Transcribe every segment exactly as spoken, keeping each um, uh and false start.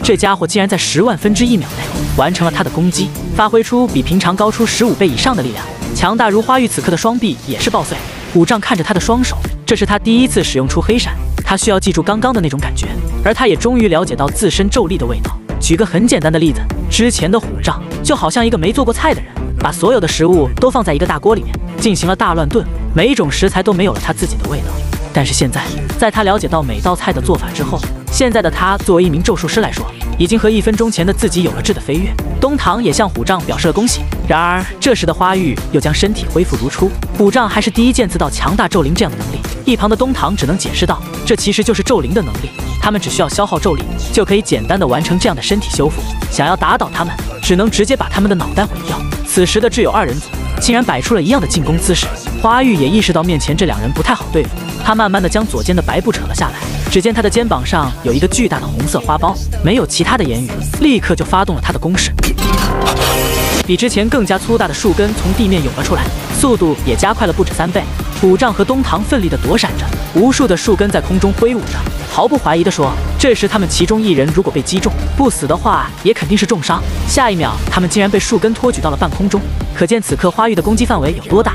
这家伙竟然在十万分之一秒内完成了他的攻击，发挥出比平常高出十五倍以上的力量，强大如花玉此刻的双臂也是爆碎。虎杖看着他的双手，这是他第一次使用出黑闪，他需要记住刚刚的那种感觉，而他也终于了解到自身咒力的味道。举个很简单的例子，之前的虎杖就好像一个没做过菜的人，把所有的食物都放在一个大锅里面，进行了大乱炖，每一种食材都没有了他自己的味道。但是现在，在他了解到每道菜的做法之后，现在的他作为一名咒术师来说，已经和一分钟前的自己有了质的飞跃。东堂也向虎杖表示了恭喜。然而这时的花玉又将身体恢复如初，虎杖还是第一见自到强大咒灵这样的能力。一旁的东堂只能解释道，这其实就是咒灵的能力，他们只需要消耗咒力，就可以简单的完成这样的身体修复。想要打倒他们，只能直接把他们的脑袋毁掉。此时的挚友二人组竟然摆出了一样的进攻姿势，花玉也意识到面前这两人不太好对付，他慢慢的将左肩的白布扯了下来，只见他的肩膀上有一个巨大的红色花苞，没有其他的言语，立刻就发动了他的攻势。比之前更加粗大的树根从地面涌了出来，速度也加快了不止三倍。虎杖和东堂奋力的躲闪着，无数的树根在空中挥舞着，毫不怀疑地说，这时他们其中一人如果被击中，不死的话也肯定是重伤。下一秒，他们竟然被树根托举到了半空中，可见此刻花玉的攻击范围有多大。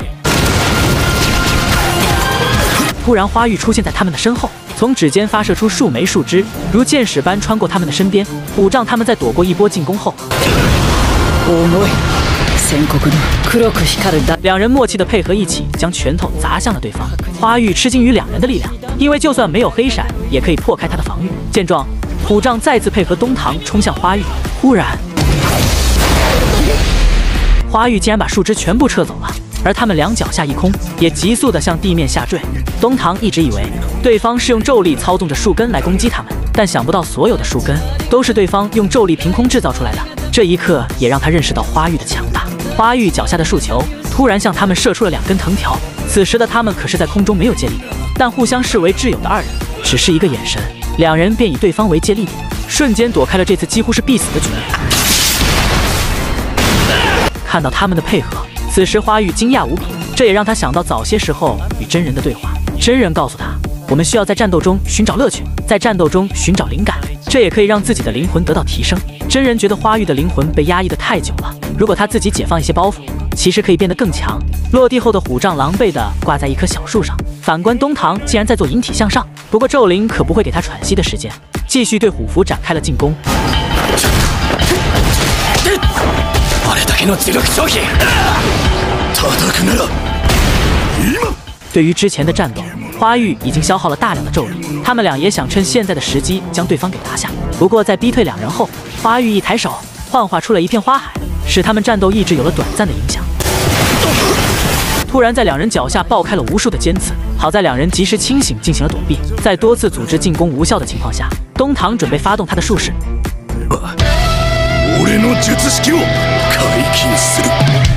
突然，花玉出现在他们的身后，从指尖发射出数枚树枝，如箭矢般穿过他们的身边。虎杖他们在躲过一波进攻后，两人默契的配合一起，将拳头砸向了对方。花玉吃惊于两人的力量，因为就算没有黑闪，也可以破开他的防御。见状，虎杖再次配合东堂冲向花玉。忽然，花玉竟然把树枝全部撤走了，而他们两脚下一空，也急速地向地面下坠。东堂一直以为对方是用咒力操纵着树根来攻击他们，但想不到所有的树根都是对方用咒力凭空制造出来的。这一刻也让他认识到花玉的强大。花玉脚下的树球突然向他们射出了两根藤条，此时的他们可是在空中没有借力点，但互相视为挚友的二人，只是一个眼神，两人便以对方为借力点，瞬间躲开了这次几乎是必死的局面。看到他们的配合，此时花玉惊讶无比，这也让他想到早些时候与真人的对话。真人告诉他，我们需要在战斗中寻找乐趣，在战斗中寻找灵感，这也可以让自己的灵魂得到提升。真人觉得花玉的灵魂被压抑得太久了，如果他自己解放一些包袱，其实可以变得更强。落地后的虎杖狼狈地挂在一棵小树上，反观东堂竟然在做引体向上，不过咒灵可不会给他喘息的时间，继续对虎符展开了进攻。对于之前的战斗，花玉已经消耗了大量的咒力，他们俩也想趁现在的时机将对方给拿下。不过在逼退两人后，花玉一抬手幻化出了一片花海，使他们战斗意志有了短暂的影响。突然在两人脚下爆开了无数的尖刺，好在两人及时清醒进行了躲避。在多次组织进攻无效的情况下，东堂准备发动他的术式。